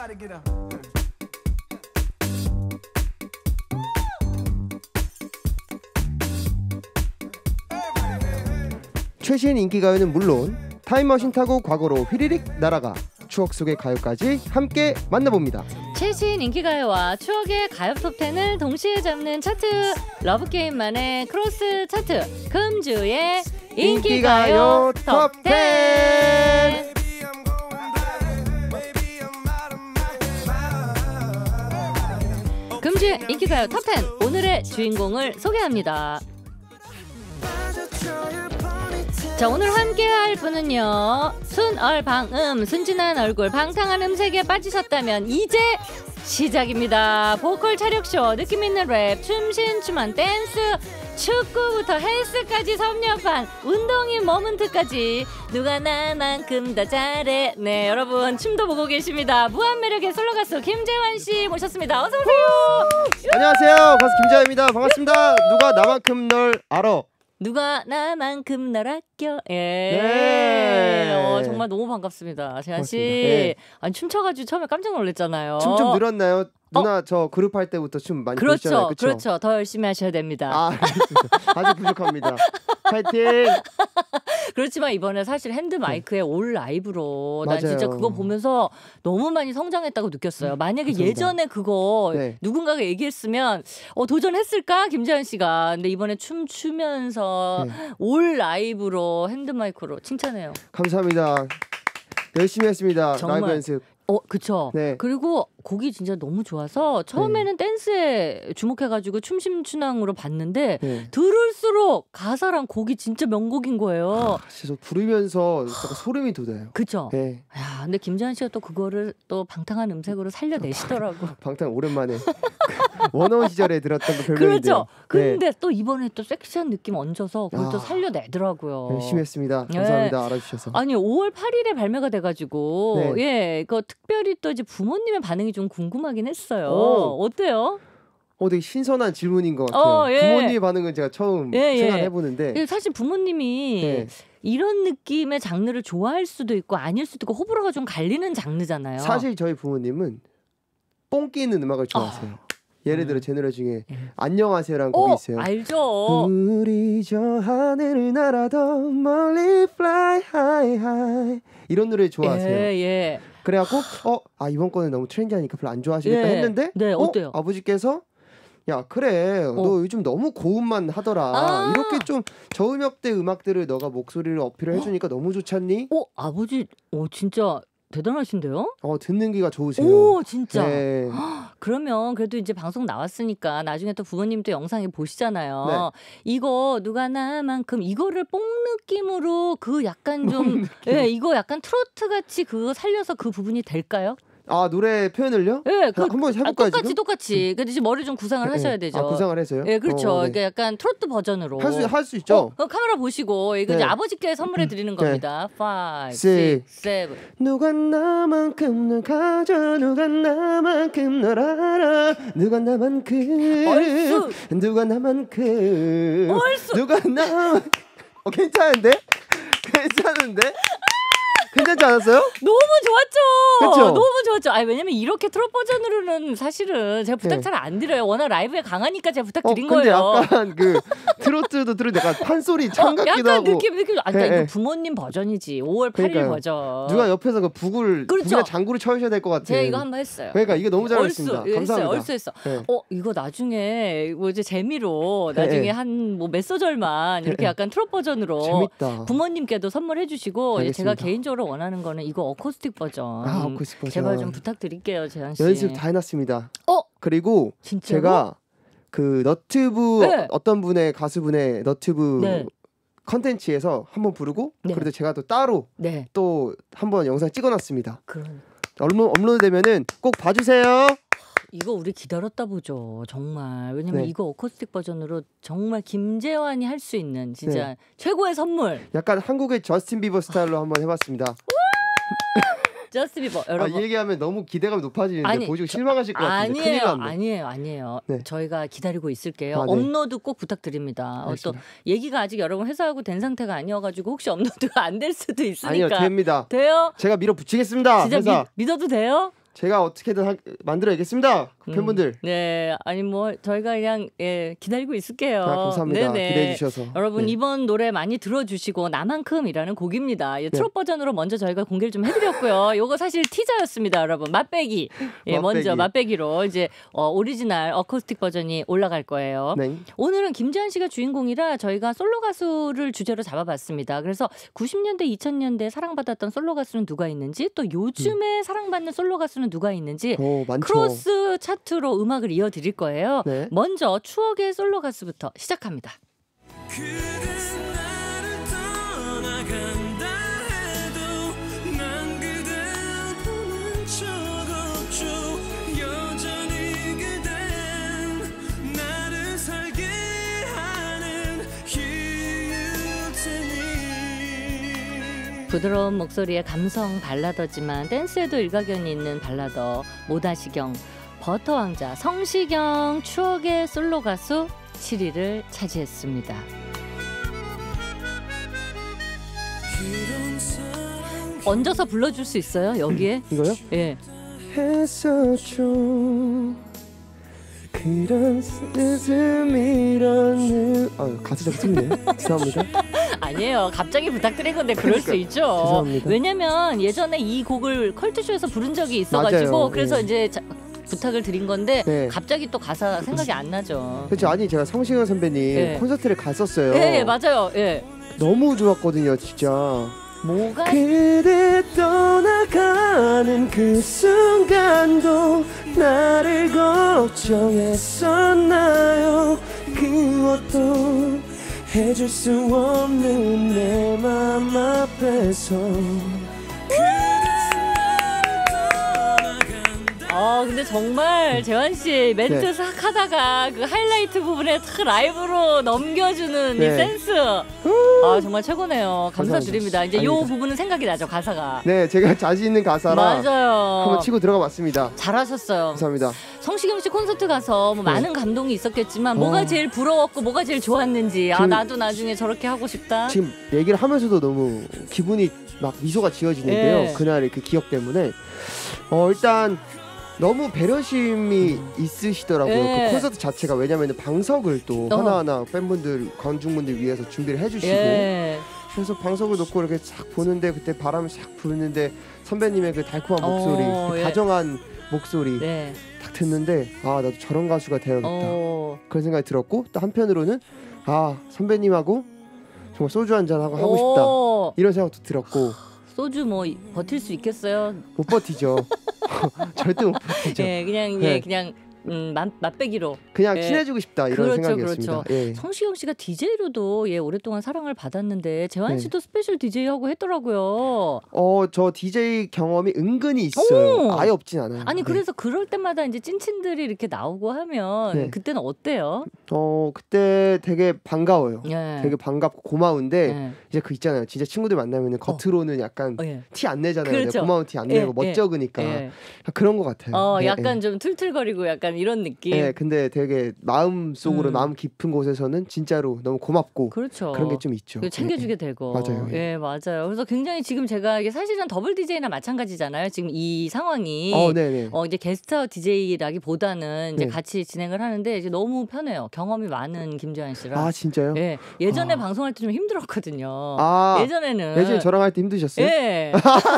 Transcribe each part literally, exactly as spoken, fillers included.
최신 인기가요는 물론 타임머신 타고 과거로 휘리릭 날아가 추억 속의 가요까지 함께 만나봅니다. 최신 인기가요와 추억의 가요 톱텐을 동시에 잡는 차트, 러브게임만의 크로스 차트, 금주의 인기가요, 인기가요 톱텐. 금주의 인기가요 톱텐, 오늘의 주인공을 소개합니다. 자, 오늘 함께할 분은요, 순얼방음, 순진한 얼굴, 방탕한 음색에 빠지셨다면 이제 시작입니다. 보컬 차력쇼, 느낌 있는 랩, 춤신춤한 댄스, 축구부터 헬스까지 섭렵한 운동인 머문트까지 누가 나만큼 더 잘해. 네, 여러분 춤도 보고 계십니다. 무한매력의 솔로 가수 김재환 씨 모셨습니다. 어서 오세요. 안녕하세요, 가수 김재환입니다. 반갑습니다. 누가 나만큼 널 알아. 누가 나만큼 널 아껴. 예. 네. 어, 정말 너무 반갑습니다. 재한 씨. 네. 아니, 춤춰가지고 처음에 깜짝 놀랐잖아요. 춤 좀 늘었나요? 누나 어? 저 그룹 할 때부터 춤 많이 그렇죠, 보시잖아요. 그렇죠. 그렇죠. 더 열심히 하셔야 됩니다. 아, 아주 부족합니다. 파이팅. 그렇지만 이번에 사실 핸드 마이크에 네. 올 라이브로 난 맞아요. 진짜 그거 보면서 너무 많이 성장했다고 느꼈어요. 만약에 감사합니다. 예전에 그거 네. 누군가가 누군가가 얘기했으면 어, 도전했을까 김재환 씨가. 근데 이번에 춤 추면서 네. 올 라이브로 핸드 마이크로 칭찬해요. 감사합니다. 열심히 했습니다. 정말. 라이브 연습. 어, 그쵸. 네. 그리고 곡이 진짜 너무 좋아서 처음에는 네. 댄스에 주목해가지고 춤심춘왕으로 봤는데 네. 들을수록 가사랑 곡이 진짜 명곡인 거예요. 아, 진짜 부르면서 약간 소름이 돋아요. 그쵸. 네. 야, 근데 김재환 씨가 또 그거를 또 방탕한 음색으로 살려내시더라고. 방탄 오랜만에 원어원 시절에 들었던 그 별명인데. 그렇죠. 근데 네. 또 이번에 또 섹시한 느낌 얹어서 그걸 아, 또 살려내더라고요. 열심히 했습니다. 감사합니다. 네. 알아주셔서. 아니, 오월 팔일에 발매가 돼가지고 네. 예, 그 특별히 또 이제 부모님의 반응이 좀 궁금하긴 했어요. 오. 어때요? 어, 되게 신선한 질문인 것 같아요. 어, 예. 부모님의 반응은 제가 처음 예, 예. 생각해보는데 사실 부모님이 네. 이런 느낌의 장르를 좋아할 수도 있고 아닐 수도 있고 호불호가 좀 갈리는 장르잖아요. 사실 저희 부모님은 뽕 끼는 음악을 좋아하세요. 어. 예를 들어 제 노래 중에 예. 안녕하세요라는 곡이 있어요. 알죠. 우리 저 하늘을 날아도 멀리 fly high high 이런 노래 좋아하세요. 예, 예. 그래갖고 어, 아 이번 거는 너무 트렌디하니까 별로 안 좋아하시겠다 예. 했는데 네, 어? 어때요? 아버지께서 야 그래 어. 너 요즘 너무 고음만 하더라. 아~ 이렇게 좀 저음역대 음악들을 너가 목소리를 어필을 해주니까 너무 좋지 않니? 어 아버지 어 진짜 대단하신데요? 어 듣는 귀가 좋으세요. 오 진짜. 네. 그러면 그래도 이제 방송 나왔으니까 나중에 또 부모님도 영상에 보시잖아요. 네. 이거 누가 나만큼 이거를 뽕 느낌으로 그 약간 좀 예, 이거 약간 트로트 같이 그거 살려서 그 부분이 될까요? 아 노래 표현을요? 네, 그, 한번 해볼까요? 아, 똑같이 지금? 똑같이. 근데 지금 머리 좀 구상을 네. 하셔야 되죠. 아 구상을 해서요? 네, 그렇죠. 어, 네. 그러니까 약간 트로트 버전으로 할 수 할 수 있죠. 어, 카메라 보시고 이거 네. 이제 아버지께 선물해 드리는 네. 겁니다. five, six, six, seven. 누가 나만큼 널 가져 누가 나만큼 널 알아 누가 나만큼 얼쑤. 누가 나만큼 얼쑤. 누가 나 어 괜찮은데? 괜찮은데? 괜찮지 않았어요? 너무 좋았죠. 그쵸? 너무 좋았죠. 아 왜냐면 이렇게 트롯 버전으로는 사실은 제가 부탁 네. 잘 안 드려요. 워낙 라이브에 강하니까 제가 어 부탁드린 근데 거예요. 약간 그 트로트도 들을 약간 판소리 창 어, 같기도 약간 하고 느낌 느낌. 아 그러니까 네, 이거 네. 부모님 버전이지. 오월 팔일 그러니까요. 버전. 누가 옆에서 그 북을 그렇죠. 북이나 장구를 쳐주셔야 될 것 같아요. 제가 이거 한번 했어요. 그러니까 이거 너무 잘했습니다. 얼쑤, 감사합니다. 얼쑤 했어. 네. 어 이거 나중에 뭐 이제 재미로 네, 나중에 네. 한 뭐 몇 소절만 이렇게 네. 약간 트롯 버전으로 재밌다. 부모님께도 선물해 주시고 이제 제가 알겠습니다. 개인적으로 원하는 거는 이거 어쿠스틱 버전. 아, 어쿠스틱 버전. 제발 좀 부탁드릴게요, 재한 씨. 연습 다 해놨습니다. 어? 그리고 진짜로? 제가 그 너튜브 네. 어떤 분의 가수분의 너튜브 네. 컨텐츠에서 한번 부르고 네. 그래도 제가 또 따로 네. 또 한번 영상 찍어놨습니다. 그런. 업로, 업로드되면은 꼭 봐주세요. 이거 우리 기다렸다 보죠. 정말. 왜냐면 네. 이거 어쿠스틱 버전으로 정말 김재환이 할 수 있는 진짜 네. 최고의 선물. 약간 한국의 저스틴 비버 스타일로 한번 해봤습니다. 저스트 비버 아, 여러분. 이 얘기하면 너무 기대감이 높아지는데 아니, 보시고 실망하실 것 같은데 큰일 아니에요, 났네. 아니에요, 아니에요. 네. 저희가 기다리고 있을게요. 아, 네. 업로드 꼭 부탁드립니다. 어, 또 얘기가 아직 여러분 회사하고 된 상태가 아니어가지고 혹시 업로드가 안 될 수도 있으니까. 아니요 됩니다. 돼요? 제가 밀어붙이겠습니다. 진짜 회사. 미, 믿어도 돼요? 제가 어떻게든 하, 만들어야겠습니다. 음, 팬분들. 네, 아니 뭐 저희가 그냥 예, 기다리고 있을게요. 아, 감사합니다. 네네. 기대해 주셔서. 여러분 네. 이번 노래 많이 들어주시고 나만큼이라는 곡입니다. 예, 트롯 네. 버전으로 먼저 저희가 공개를 좀 해드렸고요. 요거 사실 티저였습니다, 여러분. 맛배기. 예, 맛배기. 먼저 맛배기로 이제 어, 오리지널 어쿠스틱 버전이 올라갈 거예요. 네. 오늘은 김지한 씨가 주인공이라 저희가 솔로 가수를 주제로 잡아봤습니다. 그래서 구십 년대, 이천 년대 사랑받았던 솔로 가수는 누가 있는지 또 요즘에 음. 사랑받는 솔로 가수는 누가 있는지 오, 크로스 차트로 음악을 이어드릴 거예요. 네. 먼저 추억의 솔로 가수부터 시작합니다. 부드러운 목소리의 감성 발라더지만 댄스에도 일가견이 있는 발라더 모다시경, 버터왕자 성시경 추억의 솔로 가수 칠 위를 차지했습니다. 얹어서 불러줄 수 있어요? 여기에? 이거요? 예. 했었죠. 그런 스스미라는 아 가수가 틀리네요. 죄송합니다. 아니에요. 갑자기 부탁드린 건데 그럴 그러니까, 수 있죠. 죄송합니다. 왜냐면 예전에 이 곡을 컬투쇼에서 부른 적이 있어가지고 맞아요. 그래서 네. 이제 자, 부탁을 드린 건데 네. 갑자기 또 가사 생각이 안 나죠. 그렇죠. 아니 제가 성시경 선배님 네. 콘서트를 갔었어요. 네 맞아요. 예. 너무 좋았거든요, 진짜. 뭐가? 그대 떠나가는 그 순간도 나를 걱정했었나요? 그것도 해줄 수 없는 내 맘 앞에서 아 근데 정말 재환 씨 멘트 네. 싹 하다가 그 하이라이트 부분에 탁 라이브로 넘겨주는 네. 이 센스 아 정말 최고네요. 감사드립니다. 이제 이 부분은 생각이 나죠, 가사가. 네, 제가 자신 있는 가사라 맞아요. 한번 치고 들어가 봤습니다. 잘하셨어요. 감사합니다. 성시경 씨 콘서트 가서 뭐 네. 많은 감동이 있었겠지만 어. 뭐가 제일 부러웠고 뭐가 제일 좋았는지 아 나도 나중에 저렇게 하고 싶다. 지금 얘기를 하면서도 너무 기분이 막 미소가 지어지는데요. 네. 그날의 그 기억 때문에 어 일단 너무 배려심이 음. 있으시더라고요. 예. 그 콘서트 자체가. 왜냐면 방석을 또 어. 하나하나 팬분들, 관중분들 위해서 준비를 해주시고 예. 그래서 방석을 놓고 이렇게 싹 보는데 그때 바람이 싹 부는데 선배님의 그 달콤한 목소리, 어, 그 예. 다정한 목소리 네. 딱 듣는데 아 나도 저런 가수가 되어야겠다 어. 그런 생각이 들었고 또 한편으로는 아 선배님하고 정말 소주 한잔하고 하고 싶다 이런 생각도 들었고 소주 뭐 버틸 수 있겠어요? 못 버티죠. 절대 못 버티죠. 예, 그냥 네. 예, 그냥 음, 맛, 맛배기로 그냥 예. 친해지고 싶다 이런 그렇죠, 생각이었습니다. 그렇죠. 예. 성시경 씨가 디제이로도 예, 오랫동안 사랑을 받았는데 재환 씨도 네. 스페셜 디제이하고 했더라고요. 어, 저 디제이 경험이 은근히 있어요. 오! 아예 없진 않아요. 아니 네. 그래서 그럴 때마다 이제 찐친들이 이렇게 나오고 하면 네. 그때는 어때요? 어, 그때 되게 반가워요. 예. 되게 반갑고 고마운데 예. 이제 그 있잖아요. 진짜 친구들 만나면 겉으로는 약간 어, 예. 티 안 내잖아요. 그렇죠. 고마운 티 안 내고 예. 멋쩍으니까 예. 그런 것 같아요. 어, 예. 약간 예. 좀 툴툴거리고 약간 이런 느낌. 네, 근데 되게 마음 속으로 음. 마음 깊은 곳에서는 진짜로 너무 고맙고 그렇죠. 그런 게 좀 있죠. 챙겨주게 예. 되고. 맞아요. 예. 예, 맞아요. 그래서 굉장히 지금 제가 이게 사실은 더블 디제이나 마찬가지잖아요. 지금 이 상황이 어, 네네. 어, 이제 게스트 디제이라기보다는 이제 네. 같이 진행을 하는데 이제 너무 편해요. 경험이 많은 김지한 씨랑. 아 진짜요? 예, 예전에 아. 방송할 때 좀 힘들었거든요. 아, 예전에는 예전에 저랑 할 때 힘드셨어요? 예.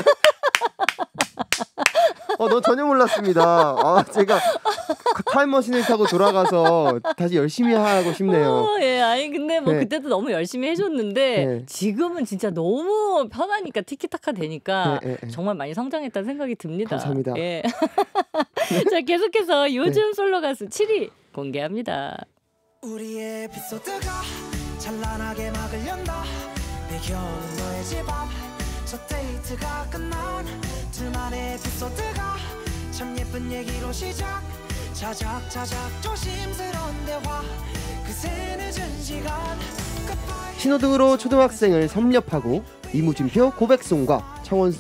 어, 너 전혀 몰랐습니다. 아, 제가 타임머신을 타고 돌아가서 다시 열심히 하고 싶네요. 어, 예, 아니 근데 뭐 네. 그때도 너무 열심히 해줬는데 네. 지금은 진짜 너무 편하니까 티키타카 되니까 네, 네, 네. 정말 많이 성장했다는 생각이 듭니다. 감사합니다. 예. 자, 계속해서 요즘 네. 솔로 가수 칠 위 공개합니다. 우리의 에피소드가 찬란하게 막을 연다. 배겨오는 너의 집 앞 첫 데이트가 끝난 둘만의 에피소드가 참 예쁜 얘기로 시작. 자작자작 조심스러운 대화 그새 늦은 시간. 신호등으로 초등학생을 섭렵하고 이무진표 고백송과 청원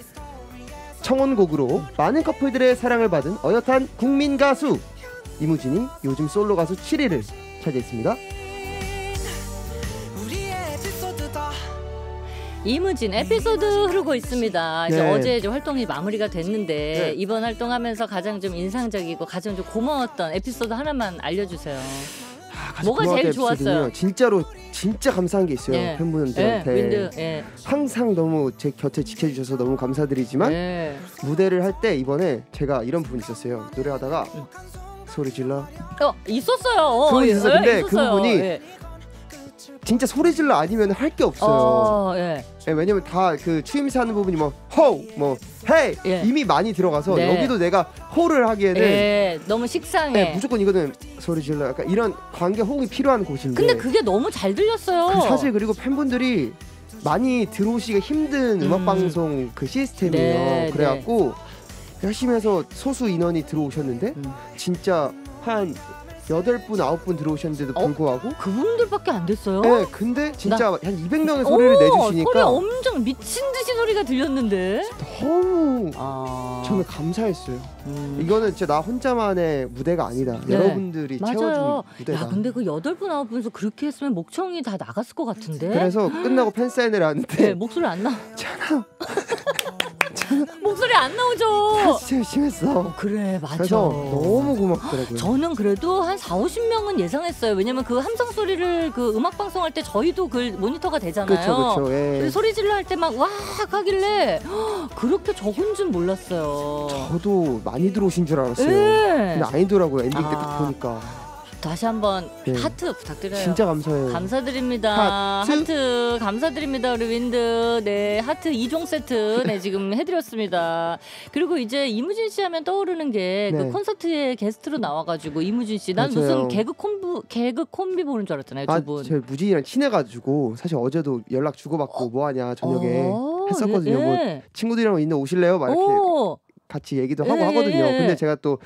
청원곡으로 많은 커플들의 사랑을 받은 어엿한 국민 가수 이무진이 요즘 솔로 가수 칠 위를 차지했습니다. 이무진 에피소드 흐르고 있습니다. 이제 네. 어제 이제 활동이 마무리가 됐는데 네. 이번 활동하면서 가장 좀 인상적이고 가장 좀 고마웠던 에피소드 하나만 알려주세요. 아, 가장 뭐가 고마웠던 제일 에피소드는요. 좋았어요? 진짜로 진짜 감사한 게 있어요. 예. 팬분들한테. 예, 윈드. 예. 항상 너무 제 곁에 지켜주셔서 너무 감사드리지만 예. 무대를 할 때 이번에 제가 이런 부분이 있었어요. 노래하다가 음. 소리 질러 어, 있었어요. 어, 그분이 예, 있었어요. 예, 근데 그 있었어요. 부분이 예. 진짜 소리 질러 아니면 할 게 없어요. 어, 예. 예, 왜냐면 다 그 추임새 하는 부분이 뭐 호, 뭐 헤이 예. 이미 많이 들어가서 네. 여기도 내가 호를 하기에는 예, 너무 식상해. 네, 무조건 이거는 소리 질러 약간 이런 관계 호응이 필요한 곳인데 근데 그게 너무 잘 들렸어요. 그 사실 그리고 팬분들이 많이 들어오시기 힘든 음. 음악 방송 그 시스템이에요. 네, 그래갖고 열심히 해서 소수 인원이 들어오셨는데 음. 진짜 한 여덟 분 아홉 분 들어오셨는데도 어? 불구하고 그분들밖에 안 됐어요? 네, 근데 진짜 한 이백 명의 소리를 오, 내주시니까 소리 엄청 미친 듯이 소리가 들렸는데. 너무 아. 저는 감사했어요. 음. 이거는 진짜 나 혼자만의 무대가 아니다. 네. 여러분들이 맞아요. 채워준 무대다. 야, 근데 그 여덟 분 아홉 분에서 그렇게 했으면 목청이 다 나갔을 것 같은데. 그래서 끝나고 팬 사인회를 하는데 네, 목소리 안 나. 잖아. 목소리 안 나오죠. 다 진짜 열심히 했어. 어, 그래, 맞아. 그래서 너무 고맙더라고요. 저는 그래도 한 사오십 명은 예상했어요. 왜냐면 그 함성 소리를 그 음악 방송할 때 저희도 그 모니터가 되잖아요. 그렇죠, 그렇죠. 예. 근데 소리 질러 할 때 막 와 하길래 헉, 그렇게 적은 줄 몰랐어요. 저도 많이 들어오신 줄 알았어요. 예. 근데 아니더라고요. 엔딩 때 아. 딱 보니까 다시 한번 네. 하트 부탁드려요. 진짜 감사해요. 감사드립니다. 하트. 하트 감사드립니다. 우리 윈드. 네, 하트 이 종 세트 네 지금 해드렸습니다. 그리고 이제 이무진 씨 하면 떠오르는 게 그 네. 콘서트에 게스트로 나와가지고 이무진 씨, 난 맞아요. 무슨 개그 콤비 개그 콤비 보는 줄 알았잖아요, 아, 두 분. 제 무진이랑 친해가지고 사실 어제도 연락 주고받고 뭐하냐 저녁에 어, 했었거든요. 예, 뭐 예. 친구들이랑 있는 오실래요? 막 이렇게 오, 같이 얘기도 예, 하고 하거든요. 예, 예. 근데 제가 또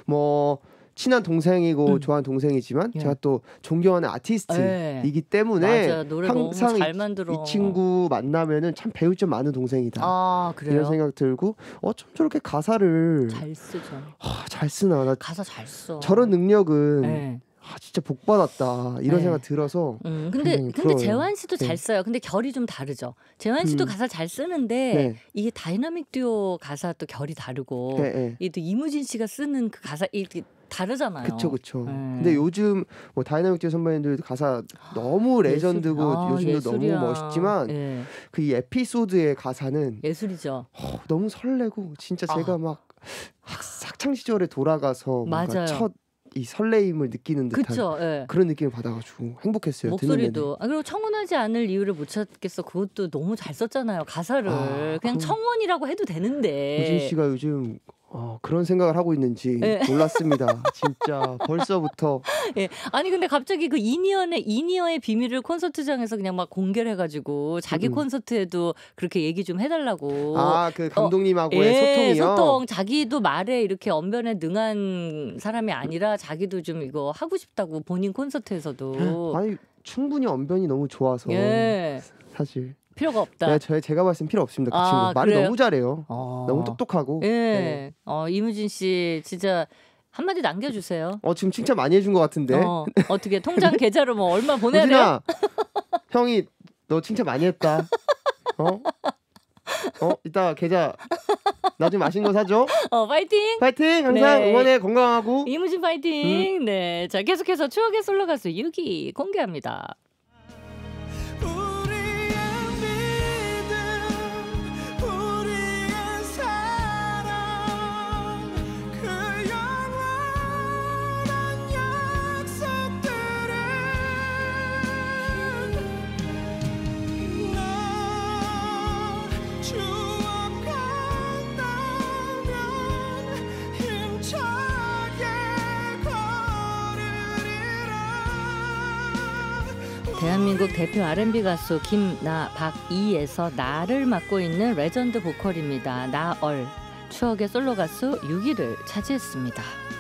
뭐 친한 동생이고 음. 좋아하는 동생이지만 예. 제가 또 존경하는 아티스트이기 때문에 맞아, 노래 너무 항상 잘 이, 만들어. 이 친구 만나면은 참 배울 점 많은 동생이다. 아, 그래요? 이런 생각 들고 어쩜 저렇게 가사를 잘 쓰죠. 아, 잘 쓰나 나 가사 잘 써. 저런 능력은 네. 아, 진짜 복 받았다 이런 네. 생각 들어서 음, 근데 굉장히 근데 부러워요. 재환 씨도 네. 잘 써요. 근데 결이 좀 다르죠. 재환 씨도 음. 가사 잘 쓰는데 네. 이게 다이나믹 듀오 가사 또 결이 다르고 네, 네. 이게 또 이무진 씨가 쓰는 그 가사 이게 다르잖아요. 그쵸 그쵸. 네. 근데 요즘 뭐 다이나믹 듀오 선배님들 가사 너무 레전드고 예술- 아, 요즘도 예술이야. 너무 멋있지만 예. 그 이 에피소드의 가사는 예술이죠. 어, 너무 설레고 진짜 아. 제가 막 학, 학창 시절에 돌아가서 뭔가 맞아요. 첫 이 설레임을 느끼는 듯한 그쵸. 예. 그런 느낌을 받아가지고 행복했어요. 목소리도 아, 그리고 청혼하지 않을 이유를 못 찾겠어. 그것도 너무 잘 썼잖아요. 가사를 아, 그냥 그럼- 청혼이라고 해도 되는데. 우진 씨가 요즘 어, 그런 생각을 하고 있는지 네. 몰랐습니다. 진짜 벌써부터 예. 아니 근데 갑자기 그 이니언의 이니어의 비밀을 콘서트장에서 그냥 막 공개를 해가지고 자기 음. 콘서트에도 그렇게 얘기 좀 해달라고. 아 그 감독님하고의 예, 소통이요. 소통. 자기도 말에 이렇게 언변에 능한 사람이 아니라 자기도 좀 이거 하고 싶다고 본인 콘서트에서도. 아니 충분히 언변이 너무 좋아서 예. 사실 필요가 없다. 네, 저 제가 봤을 땐 필요 없습니다. 그 아, 친구 말을 그래요? 너무 잘해요. 어. 너무 똑똑하고. 예. 네. 어, 이무진 씨 진짜 한마디 남겨주세요. 어 지금 칭찬 많이 해준 것 같은데. 어, 어떻게 통장 계좌로 뭐 얼마 보내야 돼요? 우진아, 형이 너 칭찬 많이 했다. 어? 어? 이따 계좌 나중에 맛있는 거 사줘. 어, 파이팅! 파이팅! 항상 네. 응원해 건강하고. 이무진 파이팅! 네. 자, 계속해서 추억의 솔로 가수 유기 공개합니다. 우리의 믿음 우리의 사랑 그 영원한 약속들은 넌 추억한다면 힘차게 걸으리라. 대한민국 대표 알앤비 가수 김나 박이에서 나를 맡고 있는 레전드 보컬입니다. 나얼. 추억의 솔로 가수 유기를 차지했습니다.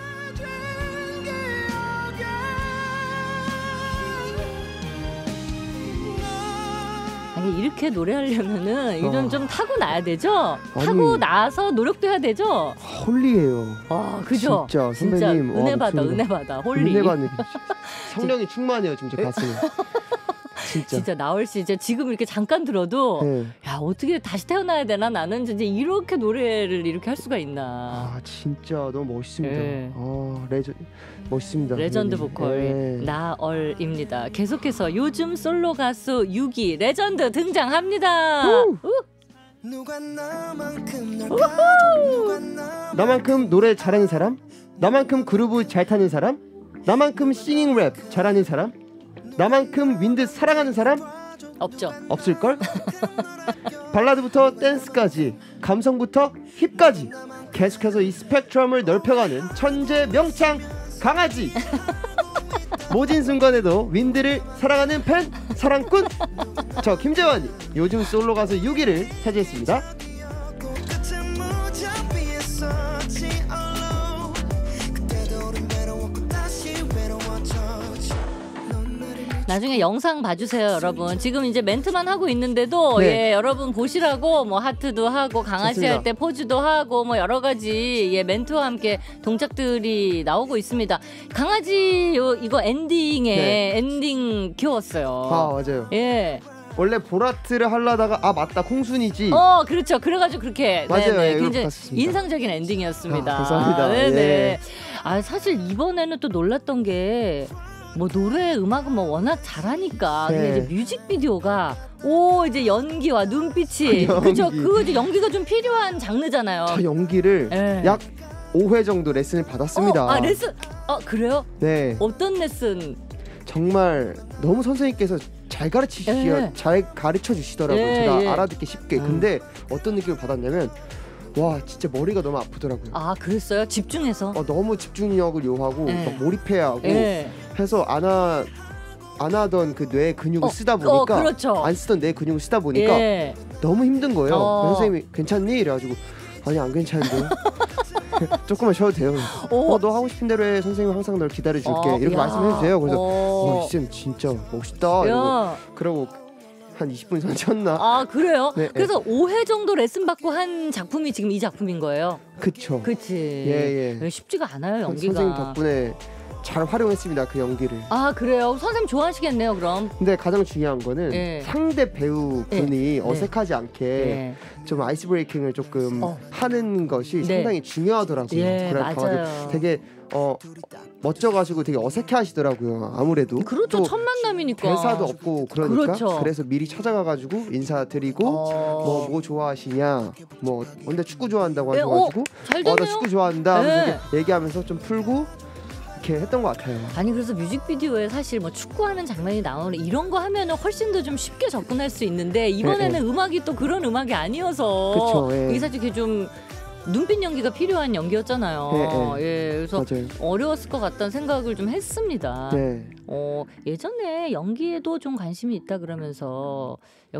아니, 이렇게 노래하려면은 이런 어. 좀 타고 나야 되죠? 아니. 타고 나서 노력도 해야 되죠? 홀리예요. 와, 그죠? 진짜 선배님. 은혜 와, 받아, 목소리가- 은혜 받아. 홀리. 은혜 받는 성령이 충만해요 지금 제 가슴에. 진짜. 진짜 나얼 씨 이제 지금 이렇게 잠깐 들어도 네. 야 어떻게 다시 태어나야 되나 나는 진짜 이렇게 노래를 이렇게 할 수가 있나. 아 진짜 너무 멋있습니다. 네. 아 레전 멋있습니다. 레전드 선배님. 보컬 네. 나얼입니다. 계속해서 요즘 솔로 가수 육 기 레전드 등장합니다. 우! 우! 누가 나만큼 널 봐줘 누가 나만큼 나만큼 노래 잘하는 사람? 나만큼 그루브 잘 타는 사람? 나만큼 싱잉 랩 잘하는 사람? 나만큼 윈드 사랑하는 사람? 없죠. 없을걸? 발라드부터 댄스까지 감성부터 힙까지 계속해서 이 스펙트럼을 넓혀가는 천재 명창 강아지 모진 순간에도 윈드를 사랑하는 팬 사랑꾼 저 김재환이 요즘 솔로 가수 육 위를 차지했습니다. 같은 무작위에 서지 alone 그때도 우린 외로웠고 다시 외로워졌지 넌 나를 미쳐 나중에 영상 봐주세요, 여러분. 지금 이제 멘트만 하고 있는데도 네. 예, 여러분 보시라고 뭐 하트도 하고 강아지 좋습니다. 할 때 포즈도 하고 뭐 여러 가지 예, 멘트와 함께 동작들이 나오고 있습니다. 강아지 요, 이거 엔딩에 네. 엔딩 귀여웠어요. 아 맞아요. 예. 원래 보라트를 하려다가 아 맞다 콩순이지. 어, 그렇죠. 그래가지고 그렇게 맞아요. 네네, 예, 이렇게 굉장히 봤었습니다. 인상적인 엔딩이었습니다. 아, 감사합니다. 네네. 예. 아 사실 이번에는 또 놀랐던 게. 뭐 노래 음악은 뭐 워낙 잘하니까 네. 근데 이제 뮤직비디오가 오 이제 연기와 눈빛이 연기. 그죠 그 이제 연기가 좀 필요한 장르잖아요. 저 연기를 예. 약 오 회 정도 레슨을 받았습니다. 어, 아 레슨 어 그래요? 네. 어떤 레슨? 정말 너무 선생님께서 잘 가르치시 예. 잘 가르쳐 주시더라고요. 예, 제가 예. 알아듣기 쉽게. 음. 근데 어떤 느낌을 받았냐면 와 진짜 머리가 너무 아프더라고요. 아 그랬어요? 집중해서. 어, 너무 집중력을 요하고 예. 막 몰입해야 하고 예. 해서 안, 하, 안 하던 그 뇌 근육을 어, 쓰다 보니까 어 그렇죠. 안 쓰던 뇌 근육을 쓰다 보니까 예. 너무 힘든 거예요. 어. 그래서 선생님이 괜찮니? 이래가지고 아니 안 괜찮은데 조금만 쉬어도 돼요. 오. 어, 너 하고 싶은 대로 해. 선생님 항상 널 기다려줄게. 어, 이렇게 야. 말씀해 주세요. 그래서 어. 어, 쌤 진짜 멋있다. 이러고 야. 그러고 한 이십 분 전쳤나? 아 그래요? 네, 그래서 오 회 정도 레슨 받고 한 작품이 지금 이 작품인 거예요. 그쵸. 그치. 예, 예. 쉽지가 않아요 연기가. 선생님 덕분에 잘 활용했습니다. 그 연기를. 아 그래요? 선생님 좋아하시겠네요 그럼. 근데 가장 중요한 거는 예. 상대 배우분이 어색하지 않게 예. 좀 아이스 브레이킹을 조금 어. 하는 것이 네. 상당히 중요하더라고요. 예, 그래가지고 맞아요. 되게 어 멋져가지고 되게 어색해하시더라고요. 아무래도 그렇죠 또 첫 만남이니까. 대사도 없고 그러니까 그렇죠. 그래서 미리 찾아가가지고 인사드리고 어. 뭐 뭐 좋아하시냐 뭐 근데 축구 좋아한다고 예, 하셔가지고 잘 어 나 되네요. 축구 좋아한다 네. 하면서 이렇게 얘기하면서 좀 풀고 이렇게 했던 것 같아요. 아니 그래서 뮤직비디오에 사실 뭐 축구하는 장면이 나오는 이런 거 하면은 훨씬 더 좀 쉽게 접근할 수 있는데 이번에는 예, 음악이 또 그런 음악이 아니어서 그쵸, 예. 이게 사실 이게 좀 눈빛 연기가 필요한 연기였잖아요. 예, 예, 그래서 맞아요. 어려웠을 것 같다는 생각을 좀 했습니다. 네. 어, 예전에 연기에도 좀 관심이 있다 그러면서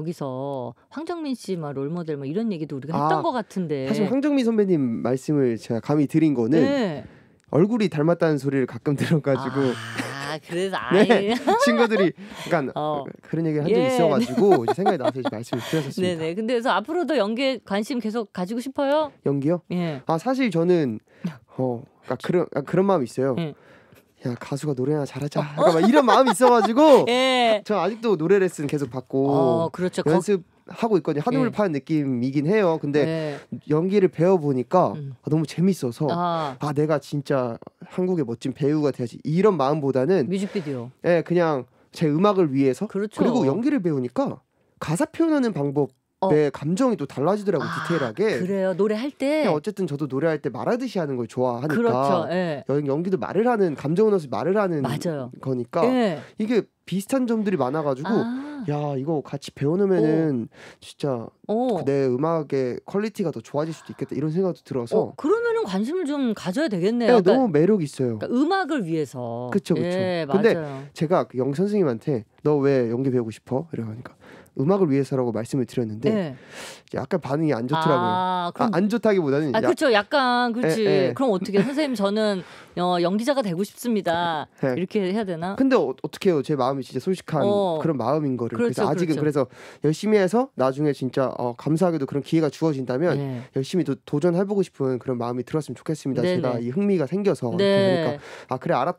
여기서 황정민 씨 막 롤모델 뭐 이런 얘기도 우리가 했던 아, 것 같은데. 사실 황정민 선배님 말씀을 제가 감히 드린 거는 네. 얼굴이 닮았다는 소리를 가끔 들어가지고 아, 그래서 아이. 네, 친구들이 약간 어. 그런 얘기를 한 적이 예. 있어가지고 이제 생각이 나서 이제 말씀을 드렸었습니다. 네네. 근데 그래서 앞으로도 연기에 관심 계속 가지고 싶어요? 연기요? 예. 아 사실 저는 어 그러니까 그런 아, 그런 마음이 있어요. 예. 야 가수가 노래나 잘하자. 약간 막 이런 마음이 있어가지고 예. 저 아직도 노래 레슨 계속 받고 어, 그렇죠. 거- 연습하고 있거든요. 한우를 예. 파는 느낌이긴 해요. 근데 네. 연기를 배워보니까 음. 아, 너무 재밌어서 아. 아, 내가 진짜 한국의 멋진 배우가 돼야지 이런 마음보다는 뮤직비디오. 예 그냥 제 음악을 위해서 그렇죠. 그리고 연기를 배우니까 가사 표현하는 방법 어. 내 감정이 또 달라지더라고 아, 디테일하게. 그래요. 노래할 때. 그냥 어쨌든 저도 노래할 때 말하듯이 하는 걸 좋아하니까 그렇죠. 예. 연- 연기도 말을 하는 감정을 넣어서 말을 하는 맞아요. 거니까 예. 이게 비슷한 점들이 많아가지고 아, 야 이거 같이 배워놓으면은 진짜 어. 내 음악의 퀄리티가 더 좋아질 수도 있겠다 이런 생각도 들어서 어, 그러면은 관심을 좀 가져야 되겠네요. 네, 그러니까, 너무 매력 있어요. 그러니까 음악을 위해서. 그쵸, 그쵸. 예, 근데 맞아요. 제가 그 영 선생님한테 너 왜 연기 배우고 싶어? 이러니까 음악을 위해서라고 말씀을 드렸는데 예. 약간 반응이 안 좋더라고요. 아, 아, 그럼 안 좋다기보다는 아, 야- 그렇죠. 약간 그렇지. 예, 예. 그럼 어떻게 선생님 저는 어, 연기자가 되고 싶습니다. 예. 이렇게 해야 되나? 근데 어, 어떻게 해요? 제 마음이 진짜 솔직한 어. 그런 마음인 거를. 그렇죠, 그래서 아직은 그렇죠. 그래서 열심히 해서 나중에 진짜 어, 감사하게도 그런 기회가 주어진다면 예. 열심히 도, 도전해보고 싶은 그런 마음이 들었으면 좋겠습니다. 네네. 제가 이 흥미가 생겨서 네. 그러니까 아 그래 알았다.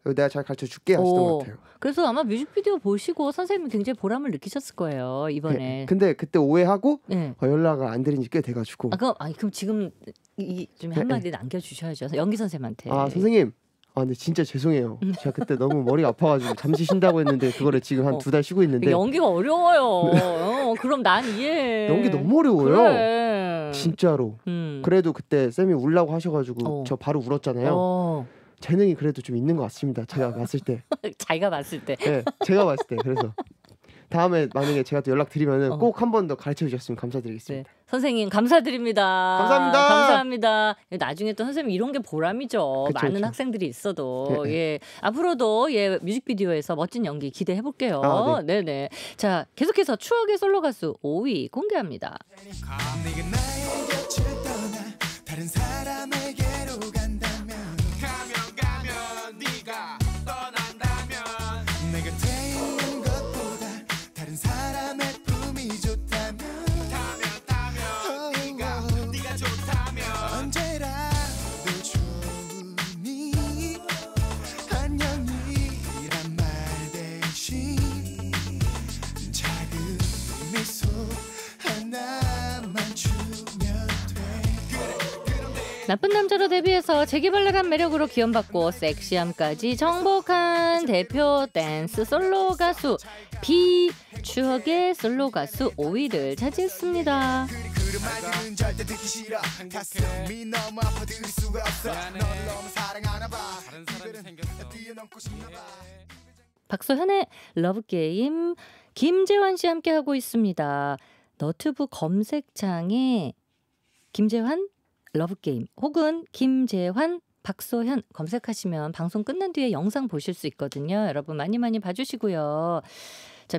내가 잘 가르쳐 줄게 하셨던 오. 것 같아요. 그래서 아마 뮤직비디오 보시고 선생님이 굉장히 보람을 느끼셨을 거예요 이번에. 네. 근데 그때 오해하고 네. 어, 연락을 안 드린 지 꽤 돼가지고. 아 그럼 아니 그럼 지금 이 좀 네, 한마디 남겨주셔야죠 연기 선생님한테. 아 선생님. 아 근데 진짜 죄송해요. 제가 그때 너무 머리가 아파가지고 잠시 쉰다고 했는데 그거를 지금 한 어. 두 달 쉬고 있는데. 연기가 어려워요. 어, 그럼 난 이해해. 연기 너무 어려워요. 그래. 진짜로. 음. 그래도 그때 쌤이 울라고 하셔가지고 어. 저 바로 울었잖아요. 어. 재능이 그래도 좀 있는 것 같습니다. 제가 봤을 때. 자기가 봤을 때. 네, 제가 봤을 때. 그래서 다음에 만약에 제가 또 연락 드리면은 어. 꼭 한 번 더 가르쳐 주셨으면 감사드리겠습니다. 네. 선생님 감사드립니다. 감사합니다. 감사합니다. 나중에 또 선생님 이런 게 보람이죠. 그쵸, 많은 그쵸. 학생들이 있어도 네, 네. 예 앞으로도 예 뮤직비디오에서 멋진 연기 기대해 볼게요. 아, 네. 네네. 자 계속해서 추억의 솔로 가수 오 위 공개합니다. 네가 나의 곁을 떠나 다른 사람에게로 간다면 가면 가면 네가 떠난다면 내 곁에 있는 것보다 다른 사람의 품이 좋다면 타면 타면 네가 네가 좋다면 언제라도 좋으니 안녕이란 말 대신 작은 미소 하나만 주면 돼. 나쁜 남자로 데뷔해서 재기발랄한 매력으로 기원받고 섹시함까지 정복한 대표 댄스 솔로 가수 비 추억의 솔로 가수 오 위를 차지했습니다. 그 말들은 절대 듣기 싫어 가슴이 너무 아파 들을 수가 없어 너를 너무 사랑하나 봐 다른 사람이 생겼어 뛰어넘고 싶나 봐 박소현의 러브게임 김재환 씨 함께하고 있습니다. 너튜브 검색창에 김재환 러브게임 혹은 김재환 박소현 검색하시면 방송 끝난 뒤에 영상 보실 수 있거든요. 여러분 많이 많이 봐주시고요. 자,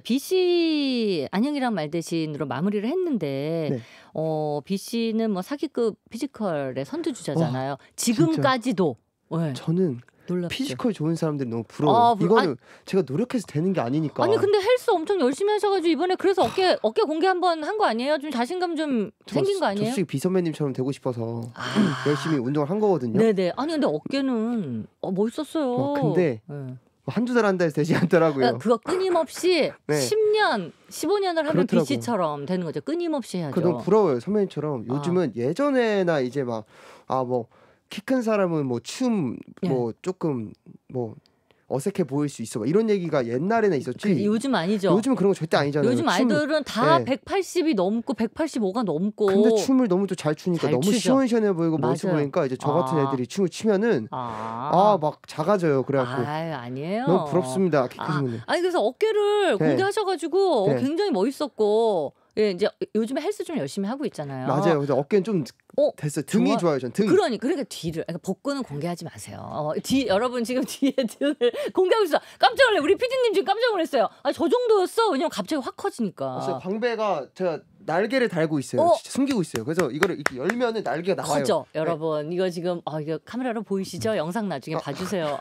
B씨 안녕이랑 말 대신으로 마무리를 했는데 네. 어, B씨는 뭐 사기급 피지컬의 선두주자잖아요. 지금까지도 네, 저는 놀랍죠. 피지컬 좋은 사람들이 너무 부러워요. 아, 부- 이거는 제가 노력해서 되는 게 아니니까. 아니 근데 헬스 엄청 열심히 하셔가지고 이번에 그래서 어깨 어깨 공개 한번 한 거 아니에요? 좀 자신감 좀 저- 생긴 거 아니에요? 저 솔직히 비 선배님처럼 되고 싶어서 아. 열심히 운동을 한 거거든요. 네네. 아니 근데 어깨는 어, 멋있었어요. 어, 근데 네. 한두 달 한다 해서 되지 않더라고요. 그러니까 그거 끊임없이 네. 십 년, 십오 년을 하면 그렇더라고요. 비씨처럼 되는 거죠. 끊임없이 해야죠. 그 너무 부러워요. 선배님처럼 아. 요즘은 예전에나 이제 막 아 뭐 키 큰 사람은 뭐 춤 뭐 예. 조금 뭐 어색해 보일 수 있어 막 이런 얘기가 옛날에는 있었지. 그 요즘 아니죠. 요즘은 그런 거 절대 아니잖아요. 요즘 춤- 아이돌은 다 네. 백팔십이 넘고 백팔십오가 넘고. 근데 춤을 너무 또 잘 추니까 잘 너무 추죠. 시원시원해 보이고 멋있어 맞아요. 보이니까 이제 저 같은 아. 애들이 춤을 추면은 아, 아 막 작아져요. 그래갖고 아, 아니에요. 너무 부럽습니다. 키 크신 아, 분들. 아니 그래서 어깨를 네. 공개하셔가지고 네. 굉장히 멋있었고 예, 이제 요즘에 헬스 좀 열심히 하고 있잖아요. 맞아요. 근데 어깨는 좀 어, 됐어요. 등이 좋아. 좋아요. 전 등. 그러니 그러니까 뒤를 그러니까 복근은 공개하지 마세요. 어, 뒤 여러분 지금 뒤에 등을 공개하고 있어. 깜짝 놀래. 우리 피디님 지금 깜짝 놀랐어요. 아, 저 정도였어. 왜냐면 갑자기 확 커지니까. 그래서 광배가 제가 날개를 달고 있어요. 어. 진짜 숨기고 있어요. 그래서 이거를 이렇게 열면은 날개가 나와요. 커져. 네. 여러분 이거 지금 아 이거 카메라로 보이시죠? 영상 나중에 봐주세요.